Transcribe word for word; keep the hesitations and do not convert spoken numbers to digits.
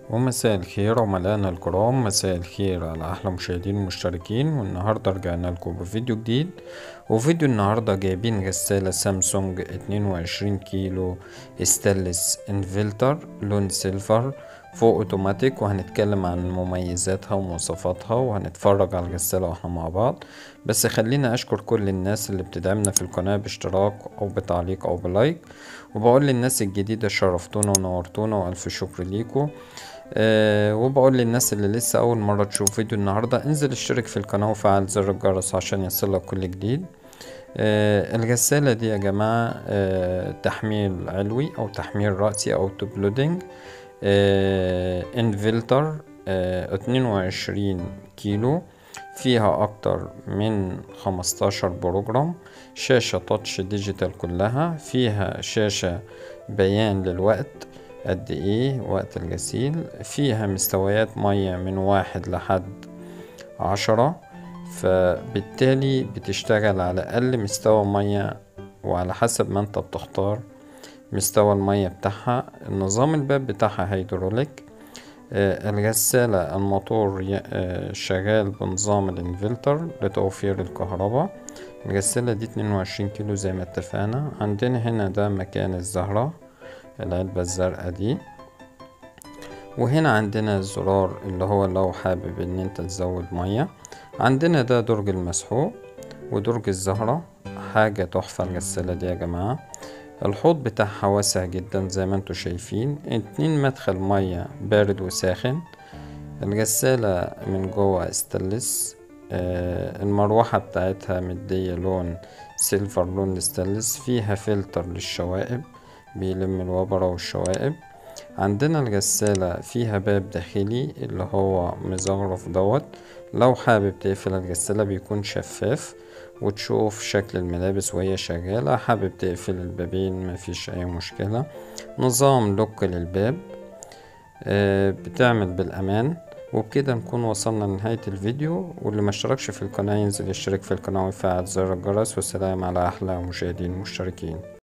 ومساء الخير عملائنا الكرام، مساء الخير على أحلى مشاهدين ومشتركين. والنهاردة رجعنا لكم بفيديو جديد. وفيديو النهاردة جايبين غسالة سامسونج اتنين وعشرين كيلو ستانلس انفلتر لون سيلفر فوق اوتوماتيك، وهنتكلم عن مميزاتها ومواصفاتها وهنتفرج على الغسالة واحنا مع بعض. بس خلينا اشكر كل الناس اللي بتدعمنا في القناة باشتراك او بتعليق او بلايك، وبقول للناس الجديدة شرفتونا ونورتونا والف شكر ليكم. أه وبقول للناس اللي لسه اول مرة تشوف فيديو النهاردة انزل اشترك في القناة وفعل زر الجرس عشان يصلك كل جديد. أه الغسالة دي يا جماعة أه تحميل علوي او تحميل رأسي او توب لودنج، أه انفلتر أه اتنين وعشرين كيلو، فيها اكتر من خمستاشر بروجرام، شاشة تاتش ديجيتال كلها، فيها شاشة بيان للوقت قد ايه وقت الغسيل، فيها مستويات مية من واحد لحد عشرة، فبالتالي بتشتغل على اقل مستوى مية وعلى حسب ما انت بتختار مستوى المية بتاعها. نظام الباب بتاعها هيدروليك. آه الغسالة الموتور آه شغال بنظام الانفلتر لتوفير الكهرباء. الغسالة دي اتنين وعشرين كيلو زي ما اتفقنا. عندنا هنا ده مكان الزهرة، العلبة الزرقاء دي، وهنا عندنا الزرار اللي هو لو حابب ان انت تزود مية. عندنا ده درج المسحوق ودرج الزهرة، حاجة تحفة الغسالة دي يا جماعة. الحوض بتاعها واسع جدا زي ما انتوا شايفين، اتنين مدخل مية بارد وساخن. الغسالة من جوه استانلس، آه المروحة بتاعتها مدية لون سيلفر لون الستانلس، فيها فلتر للشوائب بيلم الوبرة والشوائب. عندنا الغسالة فيها باب داخلي اللي هو مزخرف دوت، لو حابب تقفل الغسالة بيكون شفاف وتشوف شكل الملابس وهي شغالة. حابب تقفل البابين مفيش اي مشكلة. نظام لوك للباب، آه بتعمل بالامان. وبكده نكون وصلنا لنهاية الفيديو، واللي ما اشتركش في القناة ينزل يشترك في القناة ويفعل زر الجرس. والسلام على احلى مشاهدين مشتركين.